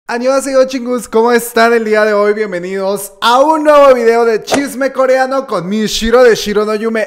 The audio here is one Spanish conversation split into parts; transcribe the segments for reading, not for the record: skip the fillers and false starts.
Annyeonghaseyo chingus, ¿cómo están el día de hoy? Bienvenidos a un nuevo video de chisme coreano con mi Shiro de Shiro no Yume.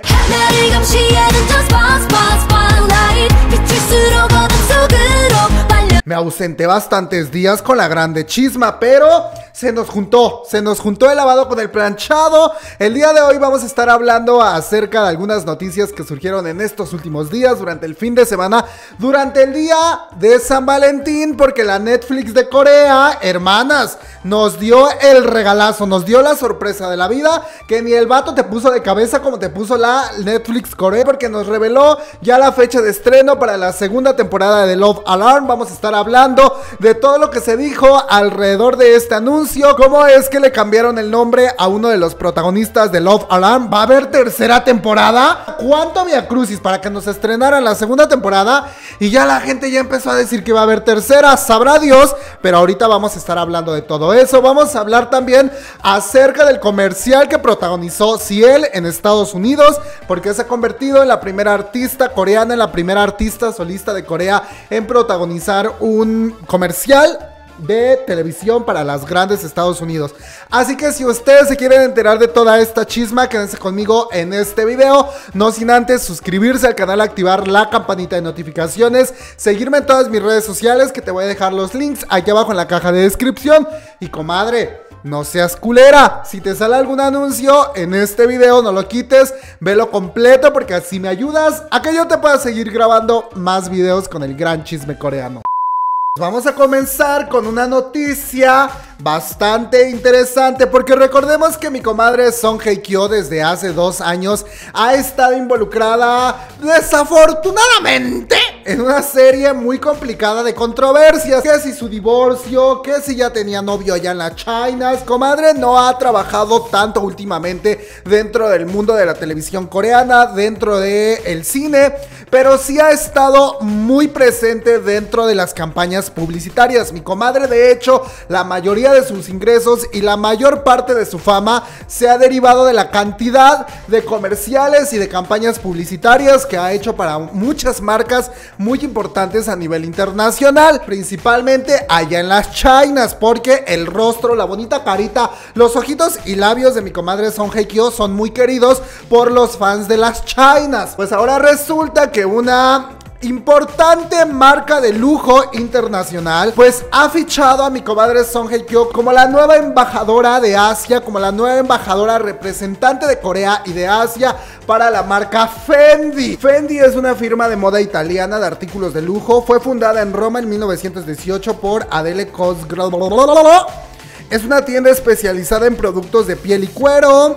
Me ausenté bastantes días con la grande chisma, pero se nos juntó el lavado con el planchado. El día de hoy vamos a estar hablando acerca de algunas noticias que surgieron en estos últimos días, durante el fin de semana, durante el día de San Valentín, porque la Netflix de Corea, hermanas, nos dio el regalazo, nos dio la sorpresa de la vida, que ni el vato te puso de cabeza como te puso la Netflix Corea, porque nos reveló ya la fecha de estreno para la segunda temporada de Love Alarm. Vamos a estar hablando de todo lo que se dijo alrededor de este anuncio, cómo es que le cambiaron el nombre a uno de los protagonistas de Love Alarm. ¿Va a haber tercera temporada? ¿Cuánto viacrucis para que nos estrenaran la segunda temporada? Y ya la gente ya empezó a decir que va a haber tercera, sabrá Dios, pero ahorita vamos a estar hablando de todo eso. Vamos a hablar también acerca del comercial que protagonizó Ciel en Estados Unidos, porque se ha convertido en la primera artista coreana, en la primera artista solista de Corea en protagonizar un comercial de televisión para las grandes Estados Unidos. Así que si ustedes se quieren enterar de toda esta chisma, quédense conmigo en este video, no sin antes suscribirse al canal, activar la campanita de notificaciones, seguirme en todas mis redes sociales, que te voy a dejar los links aquí abajo en la caja de descripción. Y comadre, no seas culera, si te sale algún anuncio en este video, no lo quites, velo completo, porque así me ayudas a que yo te pueda seguir grabando más videos con el gran chisme coreano. Vamos a comenzar con una noticia bastante interesante, porque recordemos que mi comadre Song Hye-kyo desde hace 2 años ha estado involucrada, desafortunadamente, en una serie muy complicada de controversias. Que si su divorcio, que si ya tenía novio allá en la China. Comadre no ha trabajado tanto últimamente dentro del mundo de la televisión coreana, dentro del cine, pero sí ha estado muy presente dentro de las campañas publicitarias. Mi comadre, de hecho, la mayoría de sus ingresos y la mayor parte de su fama se ha derivado de la cantidad de comerciales y de campañas publicitarias que ha hecho para muchas marcas muy importantes a nivel internacional, principalmente allá en las Chinas, porque el rostro, la bonita carita, los ojitos y labios de mi comadre Song Hye-kyo son muy queridos por los fans de las Chinas. Pues ahora resulta que una importante marca de lujo internacional pues ha fichado a mi comadre Song Hye-kyo como la nueva embajadora de Asia, como la nueva embajadora representante de Corea y de Asia para la marca Fendi. Fendi es una firma de moda italiana de artículos de lujo. Fue fundada en Roma en 1918 por Adele Cosgrove. Es una tienda especializada en productos de piel y cuero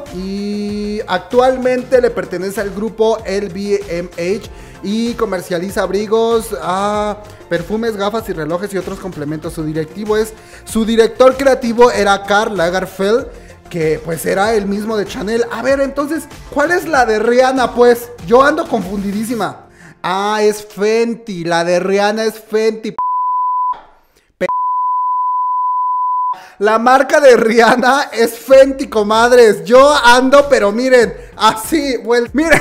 y actualmente le pertenece al grupo LVMH y comercializa abrigos, perfumes, gafas y relojes y otros complementos. Su director creativo era Karl Lagerfeld, que pues era el mismo de Chanel. A ver, entonces, ¿cuál es la de Rihanna? Pues yo ando confundidísima. Es Fenty, la de Rihanna es Fenty. La marca de Rihanna es Fenty, comadres. Yo ando, pero miren, así, bueno, miren.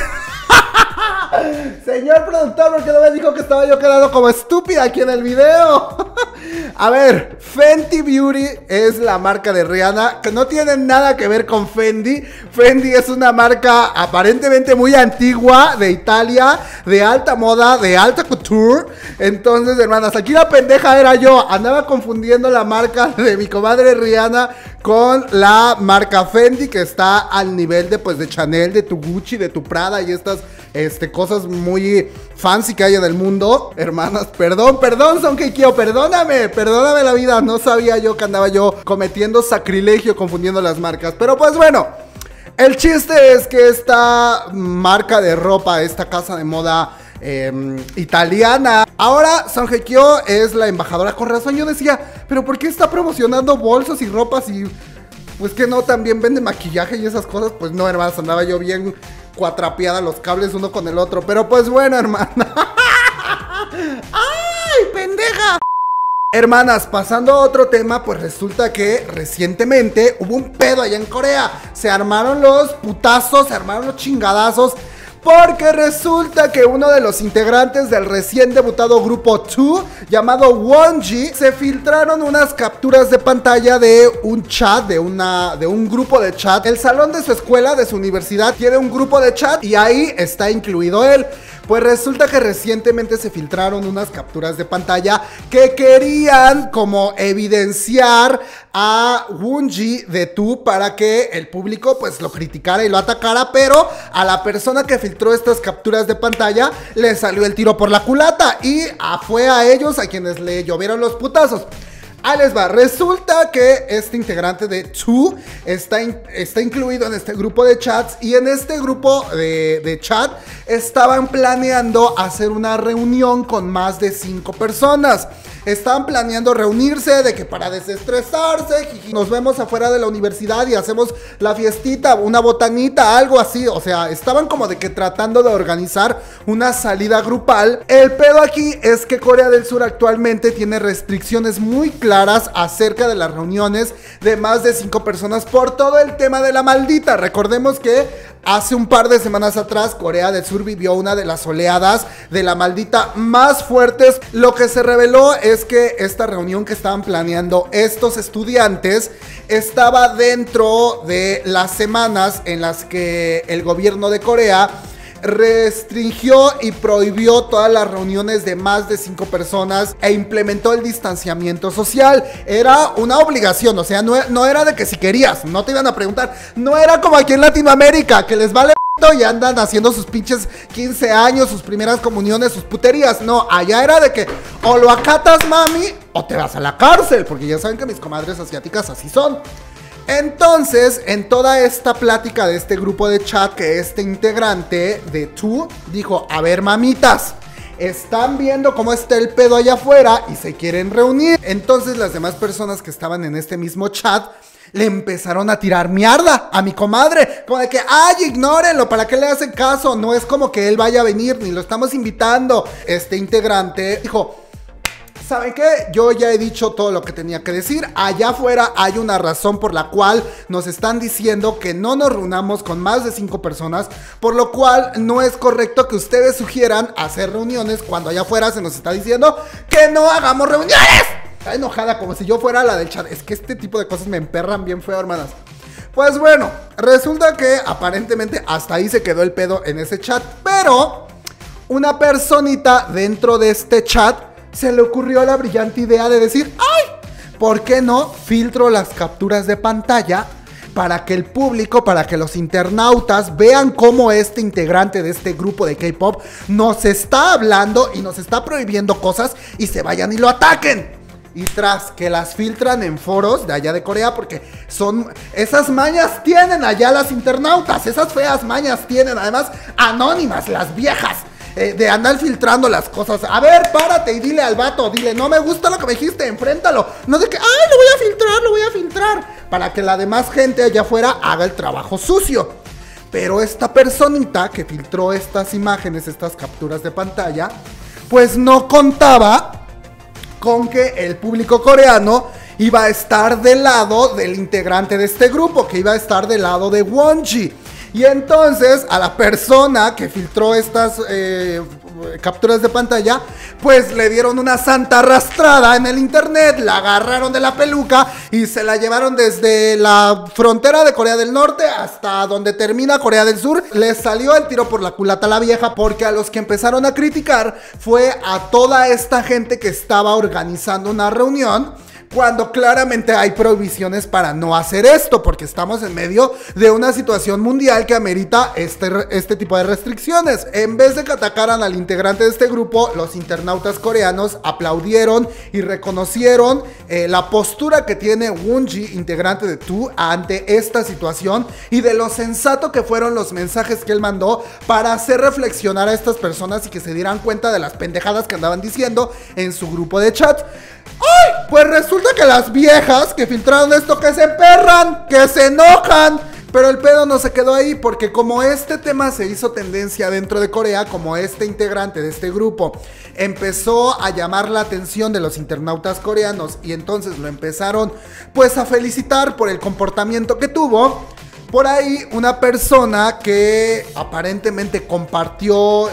Señor productor, ¿por qué no me dijo que estaba yo quedando como estúpida aquí en el video? A ver, Fenty Beauty es la marca de Rihanna, que no tiene nada que ver con Fendi. Fendi es una marca aparentemente muy antigua, de Italia, de alta moda, de alta couture. Entonces, hermanas, aquí la pendeja era yo. Andaba confundiendo la marca de mi comadre Rihanna con la marca Fendi, que está al nivel de, pues, de Chanel, de tu Gucci, de tu Prada y estas cosas muy fancy que hay en el mundo. Hermanas, perdón Song Hye-kyo, perdóname la vida, no sabía yo que andaba yo cometiendo sacrilegio confundiendo las marcas. Pero pues bueno, el chiste es que esta marca de ropa, esta casa de moda italiana, ahora Song Hye-kyo es la embajadora. Con razón yo decía, pero ¿por qué está promocionando bolsos y ropas y pues que no también vende maquillaje y esas cosas? Pues no, hermanas, andaba yo bien cuatrapeada los cables uno con el otro. Pero pues bueno, hermana. ¡Ay, pendeja! Hermanas, pasando a otro tema, pues resulta que recientemente hubo un pedo allá en Corea. Se armaron los putazos, se armaron los chingadazos porque resulta que uno de los integrantes del recién debutado grupo 2, llamado Wonji, se filtraron unas capturas de pantalla de un chat, de un grupo de chat. El salón de su escuela, de su universidad, tiene un grupo de chat y ahí está incluido él. Pues resulta que recientemente se filtraron unas capturas de pantalla que querían como evidenciar a Wonji de 2 para que el público pues lo criticara y lo atacara, pero a la persona que filtró estas capturas de pantalla le salió el tiro por la culata y fue a ellos a quienes le llovieron los putazos. Ahí les va, resulta que este integrante de 2 está incluido en este grupo de chats y en este grupo de chat estaban planeando hacer una reunión con más de 5 personas. Estaban planeando reunirse de que para desestresarse, nos vemos afuera de la universidad y hacemos la fiestita, una botanita, algo así. O sea, estaban como de que tratando de organizar una salida grupal. El pedo aquí es que Corea del Sur actualmente tiene restricciones muy claras acerca de las reuniones de más de 5 personas por todo el tema de la maldita. Recordemos que hace un par de semanas atrás Corea del Sur vivió una de las oleadas de la maldita más fuertes. Lo que se reveló es que esta reunión que estaban planeando estos estudiantes estaba dentro de las semanas en las que el gobierno de Corea restringió y prohibió todas las reuniones de más de 5 personas e implementó el distanciamiento social. Era una obligación, o sea, no era de que si querías, no te iban a preguntar. No era como aquí en Latinoamérica, que les vale y andan haciendo sus pinches 15 años, sus primeras comuniones, sus puterías. No, allá era de que o lo acatas, mami, o te vas a la cárcel, porque ya saben que mis comadres asiáticas así son. Entonces, en toda esta plática de este grupo de chat, que este integrante de 2 dijo: a ver, mamitas, están viendo cómo está el pedo allá afuera y se quieren reunir. Entonces las demás personas que estaban en este mismo chat le empezaron a tirar mierda a mi comadre, como de que, ay, ignórenlo, ¿para qué le hacen caso? No es como que él vaya a venir, ni lo estamos invitando. Este integrante dijo: ¿saben qué? Yo ya he dicho todo lo que tenía que decir. Allá afuera hay una razón por la cual nos están diciendo que no nos reunamos con más de 5 personas, por lo cual no es correcto que ustedes sugieran hacer reuniones cuando allá afuera se nos está diciendo que no hagamos reuniones. Está enojada como si yo fuera la del chat. Es que este tipo de cosas me emperran bien feo, hermanas. Pues bueno, resulta que aparentemente hasta ahí se quedó el pedo en ese chat, pero una personita dentro de este chat se le ocurrió la brillante idea de decir: ¡ay! ¿Por qué no filtro las capturas de pantalla para que el público, para que los internautas vean cómo este integrante de este grupo de K-pop nos está hablando y nos está prohibiendo cosas y se vayan y lo ataquen? Y tras que las filtran en foros de allá de Corea, porque son... esas mañas tienen allá las internautas, esas feas mañas tienen, además anónimas, las viejas. De andar filtrando las cosas. A ver, párate y dile al vato, dile: no me gusta lo que me dijiste, enfréntalo. No de que, ay, lo voy a filtrar, para que la demás gente allá afuera haga el trabajo sucio. Pero esta personita que filtró estas imágenes, estas capturas de pantalla, pues no contaba con que el público coreano iba a estar del lado del integrante de este grupo, que iba a estar del lado de Wonji. Y entonces a la persona que filtró estas capturas de pantalla, pues le dieron una santa arrastrada en el internet, la agarraron de la peluca y se la llevaron desde la frontera de Corea del Norte hasta donde termina Corea del Sur. Le salió el tiro por la culata a la vieja, porque a los que empezaron a criticar fue a toda esta gente que estaba organizando una reunión, cuando claramente hay prohibiciones para no hacer esto, porque estamos en medio de una situación mundial que amerita este tipo de restricciones. En vez de que atacaran al integrante de este grupo, los internautas coreanos aplaudieron y reconocieron la postura que tiene Wonji, integrante de 2, ante esta situación, y de lo sensato que fueron los mensajes que él mandó para hacer reflexionar a estas personas y que se dieran cuenta de las pendejadas que andaban diciendo en su grupo de chat. ¡Ay! Pues resulta que las viejas que filtraron esto, que se emperran, que se enojan. Pero el pedo no se quedó ahí, porque como este tema se hizo tendencia dentro de Corea, como este integrante de este grupo empezó a llamar la atención de los internautas coreanos y entonces lo empezaron pues a felicitar por el comportamiento que tuvo, por ahí una persona que aparentemente compartió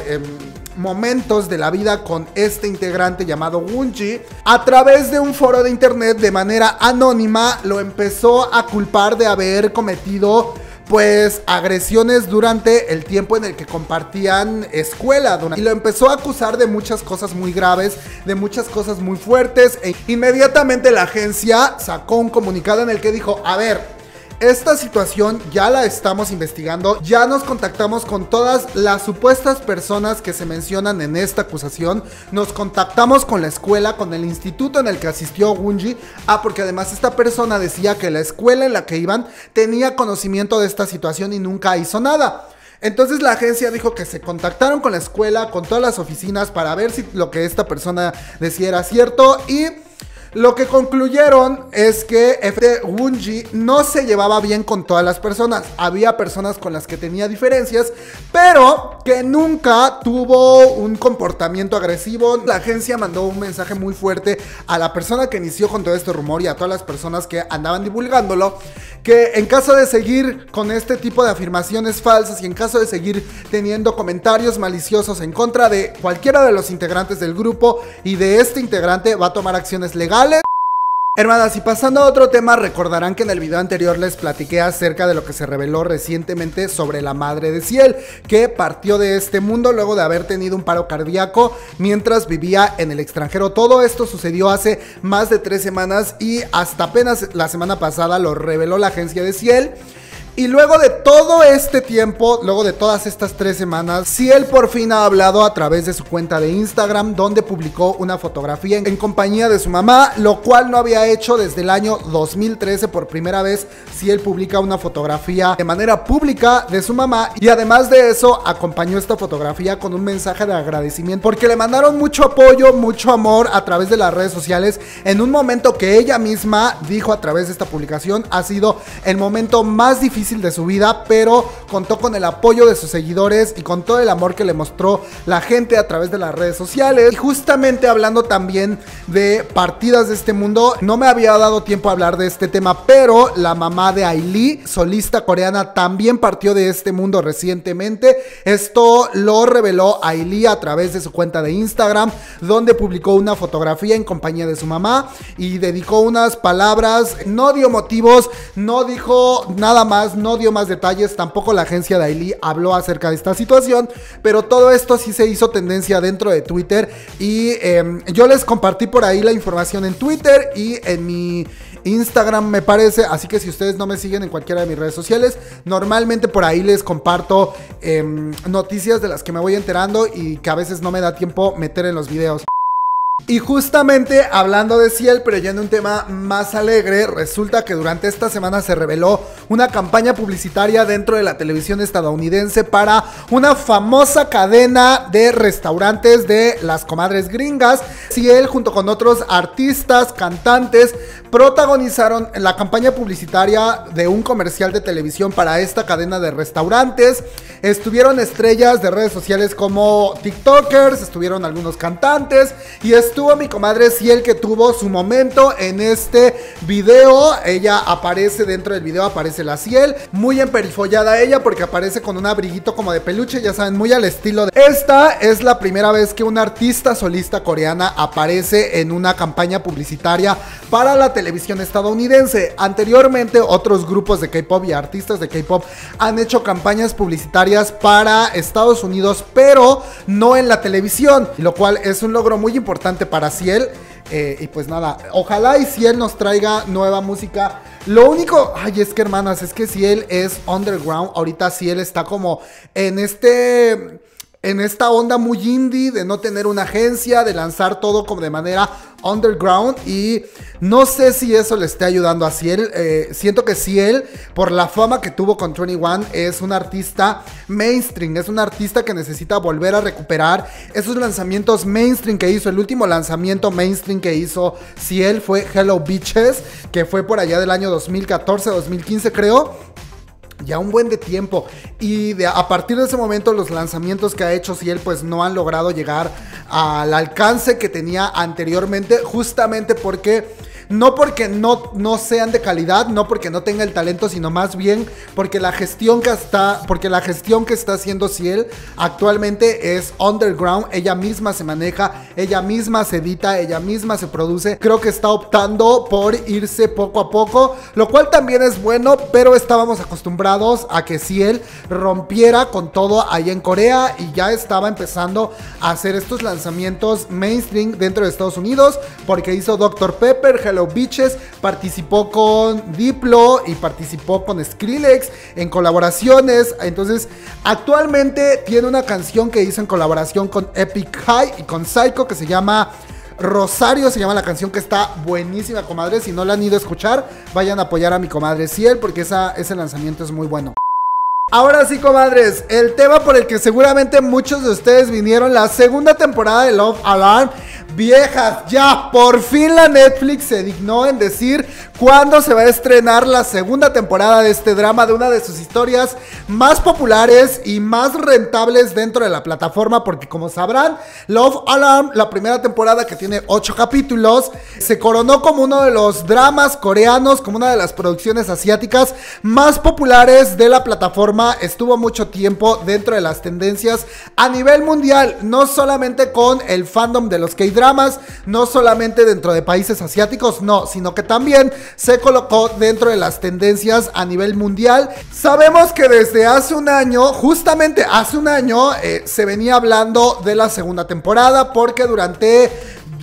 momentos de la vida con este integrante llamado Wunji, a través de un foro de internet de manera anónima lo empezó a culpar de haber cometido pues agresiones durante el tiempo en el que compartían escuela, y lo empezó a acusar de muchas cosas muy graves, de muchas cosas muy fuertes, e inmediatamente la agencia sacó un comunicado en el que dijo: a ver, esta situación ya la estamos investigando, ya nos contactamos con todas las supuestas personas que se mencionan en esta acusación, nos contactamos con la escuela, con el instituto en el que asistió Wunji, porque además esta persona decía que la escuela en la que iban tenía conocimiento de esta situación y nunca hizo nada. Entonces la agencia dijo que se contactaron con la escuela, con todas las oficinas, para ver si lo que esta persona decía era cierto, y lo que concluyeron es que Wunji no se llevaba bien con todas las personas. Había personas con las que tenía diferencias, pero que nunca tuvo un comportamiento agresivo. La agencia mandó un mensaje muy fuerte a la persona que inició con todo este rumor y a todas las personas que andaban divulgándolo, que en caso de seguir con este tipo de afirmaciones falsas y en caso de seguir teniendo comentarios maliciosos en contra de cualquiera de los integrantes del grupo y de este integrante, va a tomar acciones legales. Hermanas, y pasando a otro tema, recordarán que en el video anterior les platiqué acerca de lo que se reveló recientemente sobre la madre de Ciel, que partió de este mundo luego de haber tenido un paro cardíaco mientras vivía en el extranjero. Todo esto sucedió hace más de 3 semanas y hasta apenas la semana pasada lo reveló la agencia de Ciel. Y luego de todo este tiempo, luego de todas estas 3 semanas, Ciel por fin ha hablado a través de su cuenta de Instagram, donde publicó una fotografía en compañía de su mamá, lo cual no había hecho desde el año 2013. Por primera vez Ciel publica una fotografía de manera pública de su mamá, y además de eso acompañó esta fotografía con un mensaje de agradecimiento porque le mandaron mucho apoyo, mucho amor a través de las redes sociales en un momento que ella misma dijo a través de esta publicación ha sido el momento más difícil de su vida, pero contó con el apoyo de sus seguidores y con todo el amor que le mostró la gente a través de las redes sociales. Y justamente hablando también de partidas de este mundo, no me había dado tiempo a hablar de este tema, pero la mamá de Ailee, solista coreana, también partió de este mundo recientemente. Esto lo reveló Ailee a través de su cuenta de Instagram, donde publicó una fotografía en compañía de su mamá y dedicó unas palabras. No dio motivos, no dijo nada más, no dio más detalles. Tampoco la agencia de Ailee habló acerca de esta situación, pero todo esto sí se hizo tendencia dentro de Twitter y yo les compartí por ahí la información en Twitter y en mi Instagram, me parece. Así que si ustedes no me siguen en cualquiera de mis redes sociales, normalmente por ahí les comparto noticias de las que me voy enterando y que a veces no me da tiempo meter en los videos. Y justamente hablando de Ciel, pero ya en un tema más alegre, resulta que durante esta semana se reveló una campaña publicitaria dentro de la televisión estadounidense para una famosa cadena de restaurantes de las comadres gringas. Ciel junto con otros artistas, cantantes, protagonizaron la campaña publicitaria de un comercial de televisión para esta cadena de restaurantes. Estuvieron estrellas de redes sociales como TikTokers, estuvieron algunos cantantes y estuvo mi comadre Ciel, que tuvo su momento en este video. Ella aparece dentro del video, aparece la Ciel, muy emperifollada ella porque aparece con un abriguito como de peluche, ya saben, muy al estilo de... Esta es la primera vez que una artista solista coreana aparece en una campaña publicitaria para la televisión estadounidense. Anteriormente otros grupos de K-pop y artistas de K-pop han hecho campañas publicitarias para Estados Unidos, pero no en la televisión, lo cual es un logro muy importante para Ciel. Y pues nada, ojalá y Ciel nos traiga nueva música. Lo único, ay, es que hermanas, es que Ciel es underground. Ahorita Ciel está como en esta onda muy indie de no tener una agencia, de lanzar todo como de manera underground, y no sé si eso le esté ayudando a Ciel. Siento que Ciel, por la fama que tuvo con 21, es un artista mainstream, es un artista que necesita volver a recuperar esos lanzamientos mainstream que hizo. El último lanzamiento mainstream que hizo Ciel fue Hello Bitches, que fue por allá del año 2014, 2015 creo. Ya un buen de tiempo, y a partir de ese momento los lanzamientos que ha hecho Ciel pues no han logrado llegar al alcance que tenía anteriormente, justamente porque no porque no sean de calidad, no porque no tenga el talento, sino más bien porque la gestión que está haciendo Ciel actualmente es underground. Ella misma se maneja, ella misma se edita, ella misma se produce. Creo que está optando por irse poco a poco, lo cual también es bueno, pero estábamos acostumbrados a que Ciel rompiera con todo allá en Corea y ya estaba empezando a hacer estos lanzamientos mainstream dentro de Estados Unidos, porque hizo Dr. Pepper, Hello Bitches, participó con Diplo y participó con Skrillex en colaboraciones. Entonces actualmente tiene una canción que hizo en colaboración con Epic High y con Psycho que se llama Rosario, se llama la canción, que está buenísima, comadres. Si no la han ido a escuchar, vayan a apoyar a mi comadre Ciel, porque ese lanzamiento es muy bueno. Ahora sí, comadres, el tema por el que seguramente muchos de ustedes vinieron, la segunda temporada de Love Alarm. Viejas, ya por fin la Netflix se dignó en decir cuándo se va a estrenar la segunda temporada de este drama, de una de sus historias más populares y más rentables dentro de la plataforma, porque como sabrán, Love Alarm, la primera temporada, que tiene 8 capítulos, se coronó como uno de los dramas coreanos, como una de las producciones asiáticas más populares de la plataforma. Estuvo mucho tiempo dentro de las tendencias a nivel mundial, no solamente con el fandom de los K-dramas, no solamente dentro de países asiáticos, no, sino que también se colocó dentro de las tendencias a nivel mundial. Sabemos que desde hace un año, justamente hace un año, se venía hablando de la segunda temporada, porque durante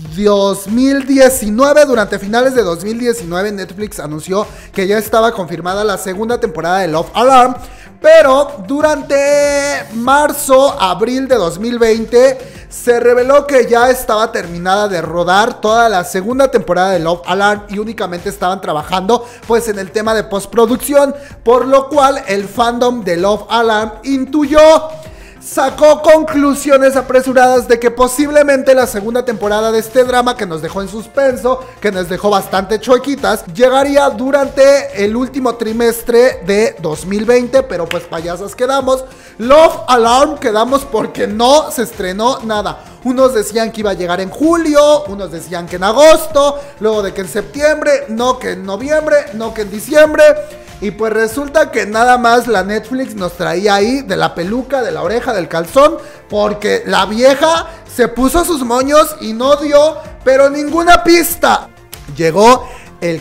2019, durante finales de 2019, Netflix anunció que ya estaba confirmada la segunda temporada de Love Alarm, pero durante marzo, abril de 2020 se reveló que ya estaba terminada de rodar toda la segunda temporada de Love Alarm y únicamente estaban trabajando pues en el tema de postproducción, por lo cual el fandom de Love Alarm sacó conclusiones apresuradas de que posiblemente la segunda temporada de este drama, que nos dejó en suspenso, que nos dejó bastante chuequitas, llegaría durante el último trimestre de 2020, pero pues payasas quedamos. Love Alarm quedamos porque no se estrenó nada. Unos decían que iba a llegar en julio, unos decían que en agosto, luego de que en septiembre, no que en noviembre, no que en diciembre. Y pues resulta que nada más la Netflix nos traía ahí de la peluca, de la oreja, del calzón, porque la vieja se puso sus moños y no dio, pero ninguna pista. Llegó el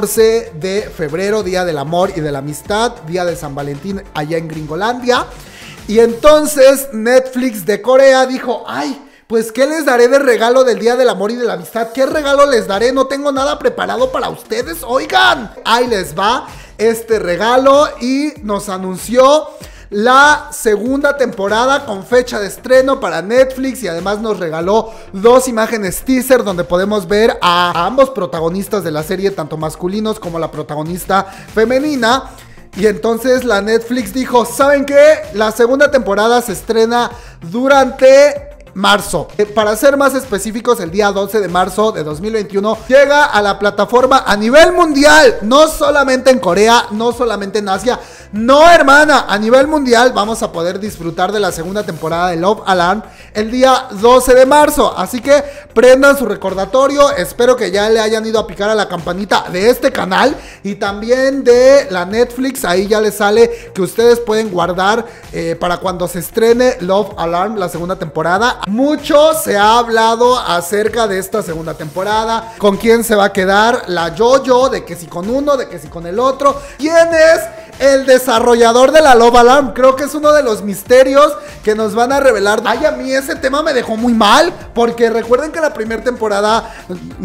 14 de febrero, Día del Amor y de la Amistad, Día de San Valentín allá en Gringolandia. Y entonces Netflix de Corea dijo, ay, pues ¿qué les daré de regalo del Día del Amor y de la Amistad? ¿Qué regalo les daré? No tengo nada preparado para ustedes, oigan. Ahí les va este regalo, y nos anunció la segunda temporada con fecha de estreno para Netflix, y además nos regaló 2 imágenes teaser donde podemos ver a ambos protagonistas de la serie, tanto masculinos como la protagonista femenina. Y entonces la Netflix dijo, ¿saben qué? La segunda temporada se estrena durante marzo. Para ser más específicos, el día 12 de marzo de 2021 llega a la plataforma a nivel mundial, no solamente en Corea, no solamente en Asia. No, hermana, a nivel mundial vamos a poder disfrutar de la segunda temporada de Love Alarm el día 12 de marzo. Así que prendan su recordatorio. Espero que ya le hayan ido a picar a la campanita de este canal y también de la Netflix. Ahí ya les sale que ustedes pueden guardar para cuando se estrene Love Alarm, la segunda temporada. Mucho se ha hablado acerca de esta segunda temporada. ¿Con quién se va a quedar la JoJo? De que si con uno, de que si con el otro. ¿Quién es el desarrollador de la Love Alarm? Creo que es uno de los misterios que nos van a revelar. Ay, a mí ese tema me dejó muy mal, porque recuerden que la primera temporada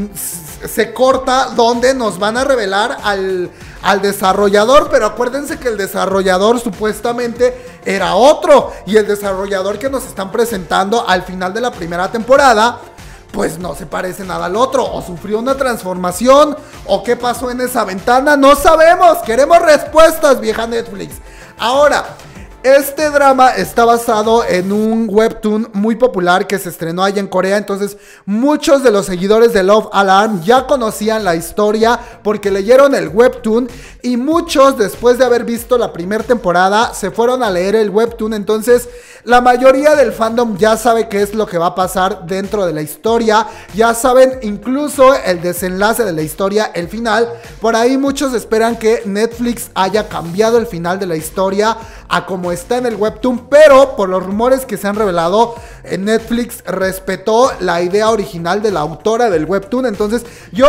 se corta donde nos van a revelar al desarrollador, pero acuérdense que el desarrollador supuestamente era otro, y el desarrollador que nos están presentando al final de la primera temporada pues no se parece nada al otro, o sufrió una transformación, o qué pasó en esa ventana, no sabemos. Queremos respuestas, vieja Netflix. Ahora, Este drama está basado en un webtoon muy popular que se estrenó allá en Corea. Entonces muchos de los seguidores de Love Alarm ya conocían la historia porque leyeron el webtoon, y muchos, después de haber visto la primera temporada, se fueron a leer el webtoon. Entonces la mayoría del fandom ya sabe qué es lo que va a pasar dentro de la historia, ya saben incluso el desenlace de la historia, el final. Por ahí muchos esperan que Netflix haya cambiado el final de la historia a como está en el webtoon, pero por los rumores que se han revelado, Netflix respetó la idea original de la autora del webtoon. Entonces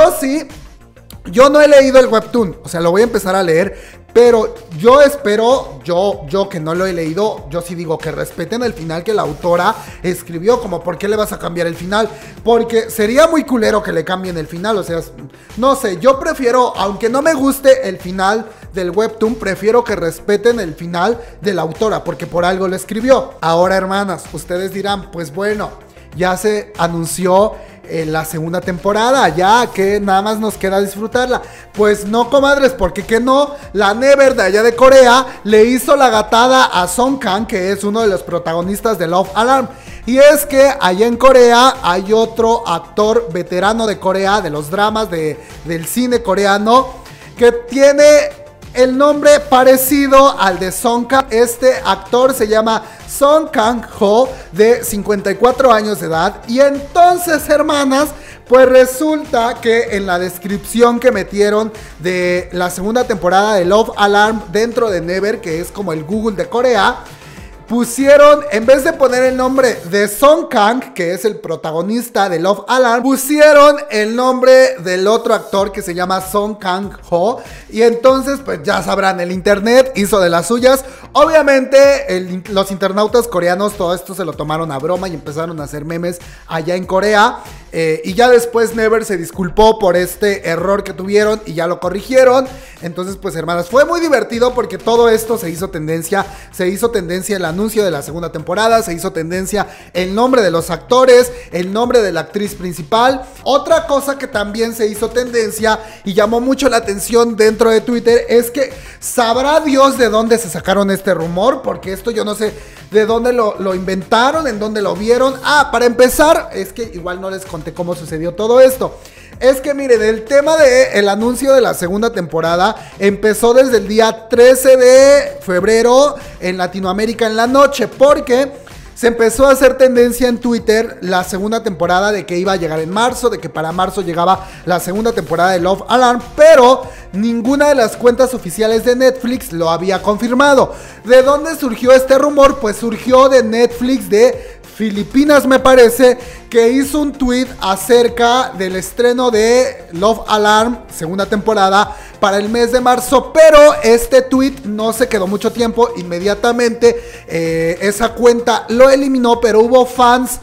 yo no he leído el webtoon, o sea, lo voy a empezar a leer, pero yo espero, yo que no lo he leído, yo sí digo que respeten el final que la autora escribió. Como, ¿por qué le vas a cambiar el final? Porque sería muy culero que le cambien el final, o sea, no sé, yo prefiero, aunque no me guste el final del webtoon, prefiero que respeten el final de la autora, porque por algo lo escribió. Ahora, hermanas, ustedes dirán, pues bueno, ya se anunció la segunda temporada, ya que nada más nos queda disfrutarla. Pues no, comadres, porque que no, la Never de allá de Corea le hizo la gatada a Song Kang, que es uno de los protagonistas de Love Alarm. Y es que allá en Corea hay otro actor veterano de Corea, de los dramas del cine coreano, que tiene el nombre parecido al de Song Kang. Este actor se llama Song Kang-ho, de 54 años de edad. Y entonces, hermanas, pues resulta que en la descripción que metieron de la segunda temporada de Love Alarm dentro de Never, que es como el Google de Corea, pusieron, en vez de poner el nombre de Song Kang, que es el protagonista de Love Alarm, pusieron el nombre del otro actor que se llama Song Kang-ho. Y entonces, pues ya sabrán, el internet hizo de las suyas. Obviamente, los internautas coreanos todo esto se lo tomaron a broma y empezaron a hacer memes allá en Corea. Y ya después Never se disculpó por este error que tuvieron y ya lo corrigieron. Entonces, pues, hermanas, fue muy divertido porque todo esto se hizo tendencia. Se hizo tendencia el anuncio de la segunda temporada, se hizo tendencia el nombre de los actores, el nombre de la actriz principal. Otra cosa que también se hizo tendencia y llamó mucho la atención dentro de Twitter es que sabrá Dios de dónde se sacaron este rumor, porque esto yo no sé de dónde lo inventaron, en dónde lo vieron. Para empezar, es que igual no les conté cómo sucedió todo esto. Es que miren, el tema del anuncio de la segunda temporada empezó desde el día 13 de febrero en Latinoamérica en la noche, porque se empezó a hacer tendencia en Twitter la segunda temporada, de que iba a llegar en marzo, de que para marzo llegaba la segunda temporada de Love Alarm, pero ninguna de las cuentas oficiales de Netflix lo había confirmado. ¿De dónde surgió este rumor? Pues surgió de Netflix de Filipinas, me parece, que hizo un tweet acerca del estreno de Love Alarm segunda temporada para el mes de marzo, pero este tweet no se quedó mucho tiempo. Inmediatamente esa cuenta lo eliminó, pero hubo fans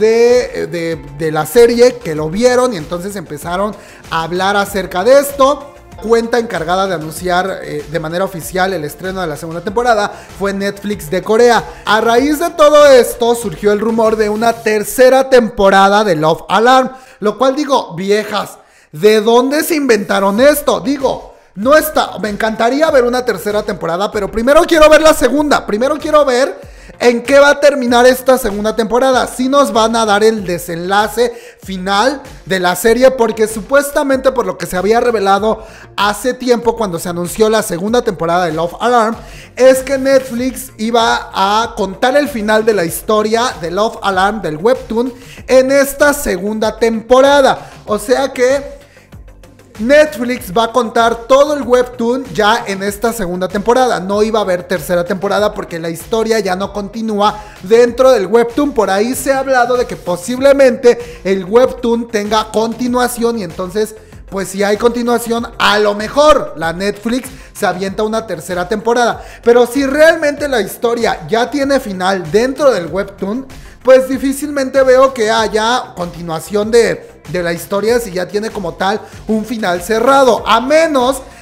de la serie que lo vieron y entonces empezaron a hablar acerca de esto. Cuenta encargada de anunciar de manera oficial el estreno de la segunda temporada fue Netflix de Corea. A raíz de todo esto surgió el rumor de una tercera temporada de Love Alarm, lo cual digo, viejas, ¿de dónde se inventaron esto? Digo, no está, me encantaría ver una tercera temporada, pero primero quiero ver la segunda. Primero quiero ver en qué va a terminar esta segunda temporada. Si nos van a dar el desenlace final de la serie, porque supuestamente, por lo que se había revelado hace tiempo cuando se anunció la segunda temporada de Love Alarm, es que Netflix iba a contar el final de la historia de Love Alarm, del webtoon, en esta segunda temporada. O sea que Netflix va a contar todo el webtoon ya en esta segunda temporada. No iba a haber tercera temporada porque la historia ya no continúa dentro del webtoon. Por ahí se ha hablado de que posiblemente el webtoon tenga continuación, y entonces, pues si hay continuación, a lo mejor la Netflix se avienta una tercera temporada. Pero si realmente la historia ya tiene final dentro del webtoon, pues difícilmente veo que haya continuación de la historia si ya tiene como tal un final cerrado, a menos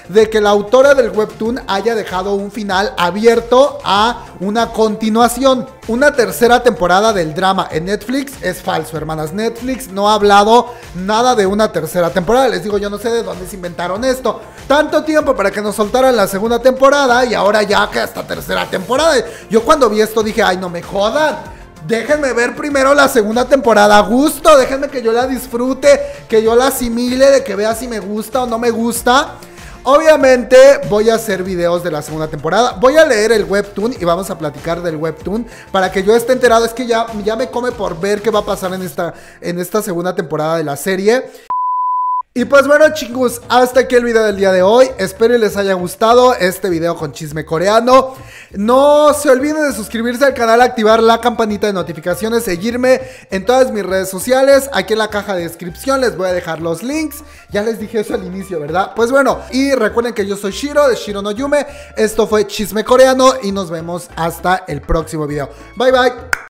de que la autora del webtoon haya dejado un final abierto a una continuación. Una tercera temporada del drama en Netflix es falso, hermanas. Netflix no ha hablado nada de una tercera temporada. Les digo, yo no sé de dónde se inventaron esto. Tanto tiempo para que nos soltaran la segunda temporada y ahora ya que hasta tercera temporada. Yo cuando vi esto dije, ay, no me jodan. Déjenme ver primero la segunda temporada a gusto. Déjenme que yo la disfrute, que yo la asimile, de que vea si me gusta o no me gusta. Obviamente voy a hacer videos de la segunda temporada. Voy a leer el webtoon y vamos a platicar del webtoon para que yo esté enterado. Es que ya me come por ver qué va a pasar en esta segunda temporada de la serie. Y pues bueno, chicos, hasta aquí el video del día de hoy. Espero que les haya gustado este video con chisme coreano. No se olviden de suscribirse al canal, activar la campanita de notificaciones, seguirme en todas mis redes sociales. Aquí en la caja de descripción les voy a dejar los links. Ya les dije eso al inicio, ¿verdad? Pues bueno, y recuerden que yo soy Shiro de Shiro no Yume. Esto fue Chisme Coreano y nos vemos hasta el próximo video. Bye bye.